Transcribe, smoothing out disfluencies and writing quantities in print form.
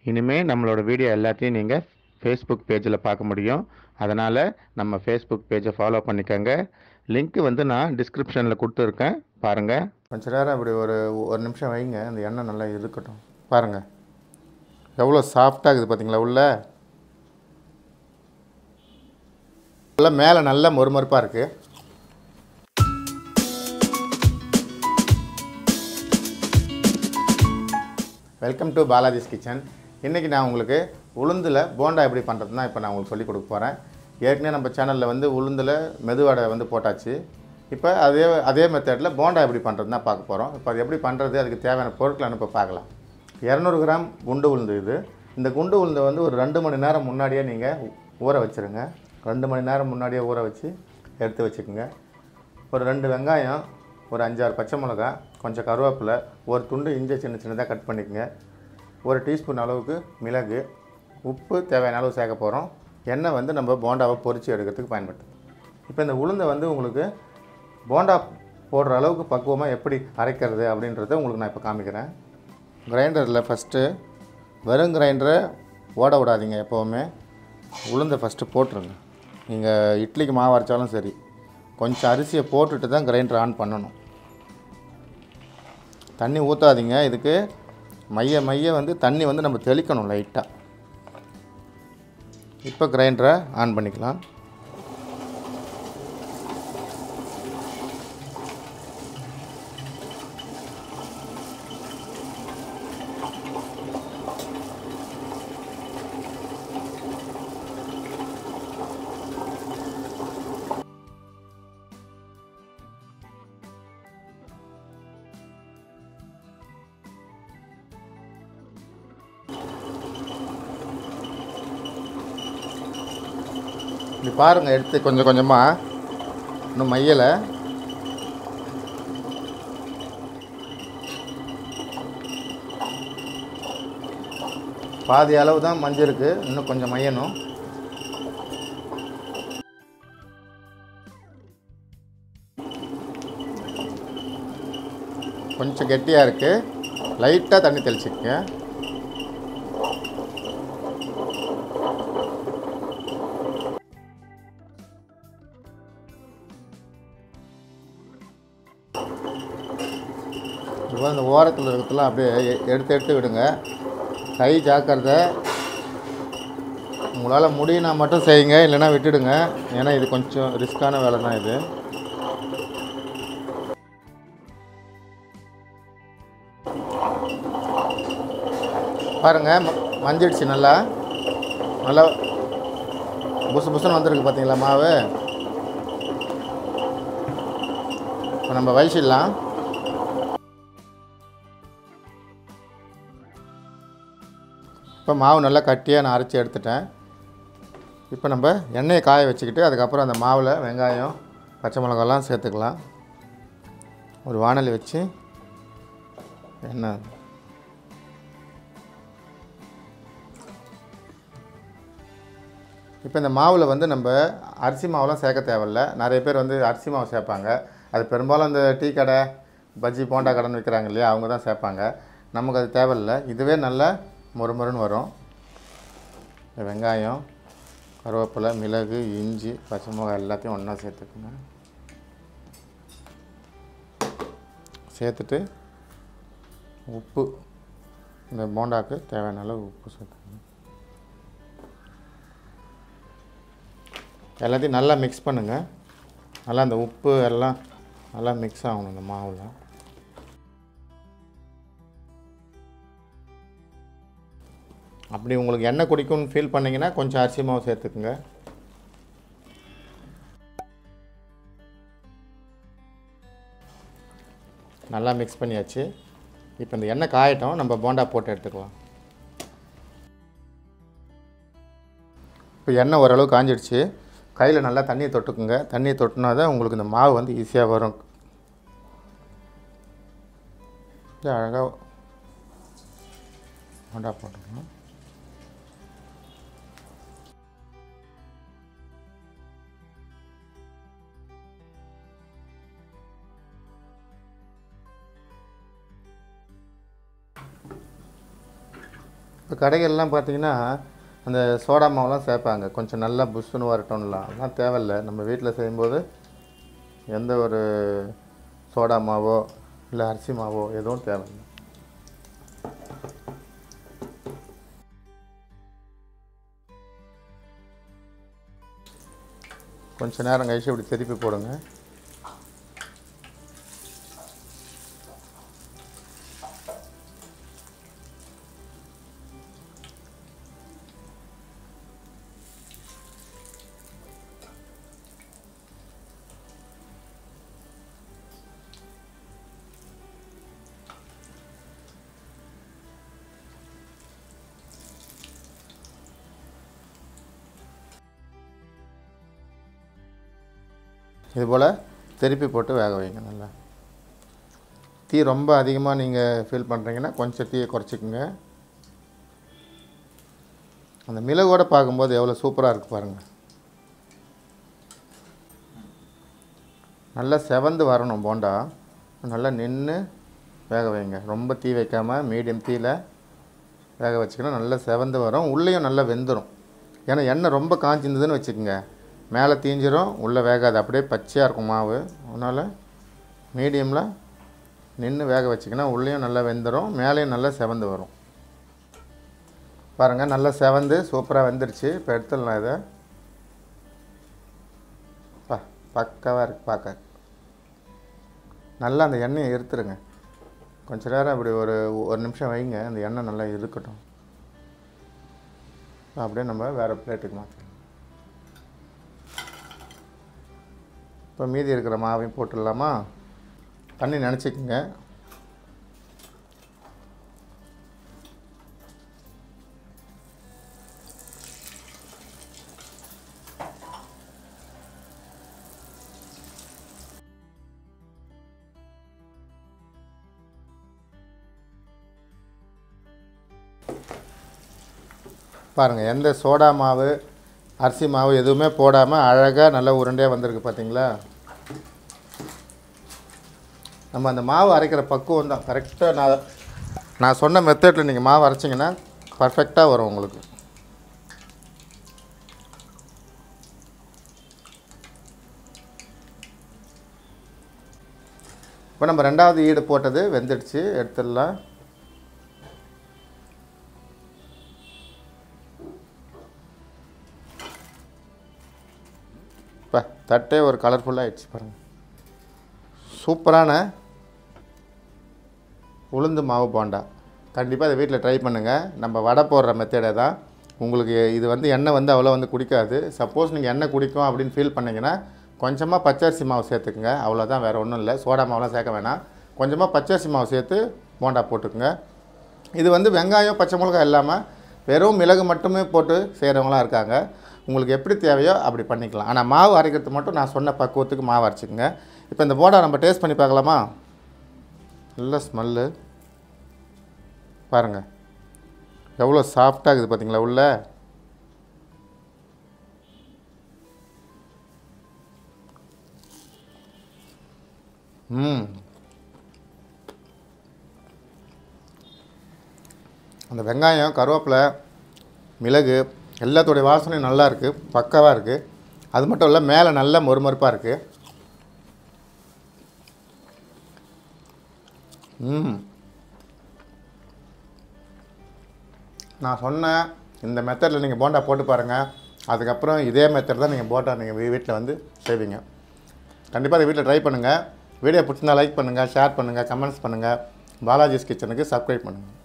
இனிமேல் நம்மளோட வீடியோ எல்லாத்தையும் நீங்கள் ஃபேஸ்புக் பேஜில் பார்க்க முடியும். அதனால் நம்ம ஃபேஸ்புக் பேஜை ஃபாலோ பண்ணிக்கோங்க. லிங்க்கு வந்து நான் டிஸ்கிரிப்ஷனில் கொடுத்துருக்கேன், பாருங்கள். கொஞ்ச நேரம் அப்படி ஒரு ஒரு நிமிஷம் வைங்க, அந்த எண்ணெய் நல்லா இருக்கட்டும். பாருங்கள் எவ்வளோ சாஃப்டாக இருக்குது பார்த்தீங்களா, உள்ள மேலே நல்ல மொறுமொறுப்பாக இருக்குது. Welcome to Balaji's kitchen. இன்றைக்கி நான் உங்களுக்கு உளுந்தில் போண்டா எப்படி பண்ணுறதுனா இப்போ நான் உங்களுக்கு சொல்லிக் கொடுக்க போகிறேன். ஏற்கனவே நம்ம சேனலில் வந்து உளுந்தில் மெதுவடை வந்து போட்டாச்சு. இப்போ அதே மெத்தடில் போண்டா எப்படி பண்ணுறதுனா பார்க்க போகிறோம். இப்போ அது எப்படி பண்ணுறது, அதுக்கு தேவையான பொருட்களை இப்போ பார்க்கலாம். 200 கிராம் குண்டு உளுந்து இது. இந்த குண்டு உளுந்தை வந்து ஒரு 2 மணி நேரம் முன்னாடியே நீங்கள் ஊற வச்சுருங்க. 2 மணி நேரம் முன்னாடியே ஊற வச்சு எடுத்து வச்சுக்கோங்க. ஒரு 2 வெங்காயம், ஒரு 5-6 பச்சை மிளகா, கொஞ்சம் கருவேப்பிலை, ஒரு துண்டு இஞ்சி சின்ன சின்னதாக கட் பண்ணிக்கோங்க. ஒரு டீஸ்பூன் அளவுக்கு மிளகு, உப்பு தேவையான அளவு சேர்க்க போகிறோம். எண்ணெய் வந்து நம்ம போண்டாவை பொரித்து எடுக்கிறதுக்கு பயன்படுத்தும். இப்போ இந்த உளுந்தை வந்து உங்களுக்கு போண்டா போடுற அளவுக்கு பக்குவமாக எப்படி அரைக்கிறது அப்படின்றத உங்களுக்கு நான் இப்போ காமிக்கிறேன். கிரைண்டரில் ஃபஸ்ட்டு வெறும் கிரைண்டரை ஓட விடாதீங்க. எப்போவுமே உளுந்தை ஃபஸ்ட்டு போட்டுருங்க. நீங்கள் இட்லிக்கு மாவு அரைச்சாலும் சரி, கொஞ்சம் அரிசியை போட்டுட்டு தான் கிரைண்டர் ஆன் பண்ணணும். தண்ணி ஊற்றாதீங்க. இதுக்கு மைய வந்து தண்ணி வந்து நம்ம தெளிக்கணும் லைட்டாக. இப்போ கிரைண்டரை ஆன் பண்ணிக்கலாம். இப்படி பாருங்கள், எடுத்து கொஞ்சம் கொஞ்சமாக, இன்னும் மையலை. பாதி அளவு தான் மஞ்சள் இருக்குது, இன்னும் கொஞ்சம் மையணும். கொஞ்சம் கெட்டியாக இருக்குது, லைட்டாக தண்ணி தெளிச்சிக்கங்க. இப்போ இந்த ஓரத்தில் இருக்கிறதுலாம் அப்படியே எடுத்து விடுங்க. கை ஜாக்கிரதை. உங்களால் முடியினா மட்டும் செய்யுங்க, இல்லைன்னா விட்டுடுங்க. ஏன்னா இது கொஞ்சம் ரிஸ்க்கான வேலை தான் இது. பாருங்கள், மஞ்சிடுச்சு. நல்லா புசு புசுன்னு வந்துருக்கு பார்த்தீங்களா மாவு. இப்போ நம்ம வயசிடலாம். இப்போ மாவு நல்லா கட்டியாக நான் அரைச்சி எடுத்துட்டேன். இப்போ நம்ம எண்ணெயை காய வச்சுக்கிட்டு அதுக்கப்புறம் அந்த மாவில் வெங்காயம், பச்சை மிளகாலாம் சேர்த்துக்கலாம். ஒரு வாணலி வச்சு எண்ணெய், இப்போ இந்த மாவில் வந்து நம்ம அரிசி மாவுலாம் சேர்க்க தேவையில்ல. நிறைய பேர் வந்து அரிசி மாவு சேர்ப்பாங்க. அது பெரும்பாலும் இந்த டீ கடை, பஜ்ஜி, போண்டா கடைன்னு விற்கிறாங்க இல்லையா, அவங்க தான் சேர்ப்பாங்க. நமக்கு அது தேவையில்லை. இதுவே நல்லா மொறுமொறுன்னு வரும். வெங்காயம், கருவேப்பிலை, மிளகு, இஞ்சி, பச்சை மிளகாய் எல்லாத்தையும் ஒன்றா சேர்த்துக்குங்க. சேர்த்துட்டு உப்பு, இந்த போண்டாவுக்கு தேவையான அளவு உப்பு சேர்த்துக்கணும். எல்லாத்தையும் நல்லா மிக்ஸ் பண்ணுங்கள். நல்லா அந்த உப்பு எல்லாம் நல்லா மிக்ஸ் ஆகணும் இந்த மாவில். அப்படி உங்களுக்கு எண்ணெய் குடிக்கும்னு ஃபீல் பண்ணிங்கன்னா கொஞ்சம் அரிசி மாவு சேர்த்துக்குங்க. நல்லா மிக்ஸ் பண்ணியாச்சு. இப்போ இந்த எண்ணெய் காயட்டும், நம்ம போண்டா போட்டு எடுத்துக்கலாம். இப்போ எண்ணெய் ஓரளவு காஞ்சிடுச்சு. கையில் நல்லா தண்ணியை தொட்டுக்குங்க. தண்ணியை தொட்டுனா தான் உங்களுக்கு இந்த மாவு வந்து ஈஸியாக வரும். அழகாக போண்டா போட்டுக்கணும். இப்போ கடைகள்லாம் பார்த்தீங்கன்னா அந்த சோடா மாவுலாம் சேர்ப்பாங்க, கொஞ்சம் நல்லா புஷ்ஷுன்னு வரட்டும்லாம். அதெல்லாம் தேவையில்லை. நம்ம வீட்டில் செய்யும்போது எந்த ஒரு சோடா மாவோ இல்லை அரிசி மாவோ எதுவும் தேவையில்லை. கொஞ்சம் நேரம் கழிச்சு இப்படி திருப்பி போடுங்க. இதுபோல் திருப்பி போட்டு வேக வைங்க. நல்லா தீ ரொம்ப அதிகமாக நீங்கள் ஃபீல் பண்ணுறீங்கன்னா கொஞ்சம் தீயை குறைச்சிக்கோங்க. அந்த மிளகோடு பார்க்கும்போது எவ்வளோ சூப்பராக இருக்குது பாருங்கள். நல்லா செவந்து வரணும் போண்டா. நல்லா நின்று வேக வைங்க. ரொம்ப தீ வைக்காமல் மீடியம் தீயில் வேக வச்சுக்கணும். நல்லா செவந்து வரும், உள்ளேயும் நல்லா வெந்துடும். ஏன்னா எண்ணெய் ரொம்ப காய்ச்சிருந்ததுன்னு வச்சுக்கோங்க, மேலே தீஞ்சிரும், உள்ளே வேகாது, அப்படியே பச்சையாக இருக்கும் மாவு. அதனால் மீடியமில் நின்று வேக வச்சிங்கன்னா உள்ளேயும் நல்லா வெந்துடும், மேலேயும் நல்லா செவந்து வரும். பாருங்கள், நல்லா செவந்து சூப்பராக வெந்துருச்சு. இப்போ எடுத்துடலாம் இதை. பக்காவாக இருக்குது பார்க்க. நல்லா அந்த எண்ணெயை எடுத்துருங்க. கொஞ்சம் நேரம் அப்படி ஒரு நிமிஷம் வைங்க, அந்த எண்ணெய் நல்லா இருக்கட்டும். அப்படியே நம்ம வேறு பிளேட்டுக்கு மாற்றிக்கலாம். இப்போ மீதி இருக்கிற மாவையும் போட்டுடலாமா? தண்ணி நினச்சிக்கோங்க. பாருங்கள், எந்த சோடா மாவு அரிசி மாவு எதுவுமே போடாமல் அழகாக நல்லா உருண்டையாக வந்திருக்கு பார்த்தீங்களா? நம்ம அந்த மாவு அரைக்கிற பக்குவம் தான் கரெக்டாக. நான் சொன்ன மெத்தடில் நீங்கள் மாவு அரைச்சிங்கன்னா பர்ஃபெக்டாக வரும் உங்களுக்கு. இப்போ நம்ம ரெண்டாவது ஈடு போட்டது வெந்துடுச்சு, எடுத்துடலாம். இப்போ தட்டே ஒரு கலர்ஃபுல்லாக ஆகிடுச்சு பாருங்கள். சூப்பரான உளுந்து மாவு போண்டா. கண்டிப்பாக இதை வீட்டில் ட்ரை பண்ணுங்கள். நம்ம வடை போடுற மெத்தடே தான். உங்களுக்கு இது எண்ணெய் அவ்வளோ குடிக்காது. சப்போஸ் நீங்கள் எண்ணெய் குடிக்கும் அப்படின்னு ஃபீல் பண்ணிங்கன்னா கொஞ்சமாக பச்சரிசி மாவு சேர்த்துக்குங்க. அவ்வளோதான், வேறு ஒன்றும் இல்லை. சோடா மாவுலாம் சேர்க்க வேணாம். கொஞ்சமாக பச்சரிசி மாவு சேர்த்து போண்டா போட்டுக்குங்க. இது வெங்காயம் பச்சை மிளகாய் இல்லாமல் வெறும் மிளகு மட்டுமே போட்டு செய்கிறவங்களாம் இருக்காங்க. உங்களுக்கு எப்படி தேவையோ அப்படி பண்ணிக்கலாம். ஆனால் மாவு அரைக்கிறது மட்டும் நான் சொன்ன பக்குவத்துக்கு மாவு அரைச்சிக்கோங்க. இப்போ இந்த போண்டா நம்ம டேஸ்ட் பண்ணி பார்க்கலாமா? நல்ல ஸ்மெல்லு பாருங்கள், எவ்வளோ சாஃப்டாக இருக்குது பார்த்தீங்களா உள்ள. அந்த வெங்காயம், கருவேப்பிலை, மிளகு எல்லாத்தோடைய வாசனையும் நல்லா இருக்குது, பக்காவாக இருக்குது. அது மட்டும் இல்லை, மேலே நல்ல மொறுமொறுப்பாக இருக்குது. நான் சொன்ன இந்த மெத்தடில் நீங்கள் போண்டா போட்டு பாருங்கள். அதுக்கப்புறம் இதே மெத்தட் தான் நீங்கள் போண்டா நீங்கள் வீட்டில் செய்வீங்க. கண்டிப்பாக அதை வீட்டில் ட்ரை பண்ணுங்கள். வீடியோ பிடிச்சிருந்தால் லைக் பண்ணுங்கள், ஷேர் பண்ணுங்கள், கமெண்ட்ஸ் பண்ணுங்கள். பாலாஜிஸ் கிச்சனுக்கு சப்ஸ்கிரைப் பண்ணுங்கள்.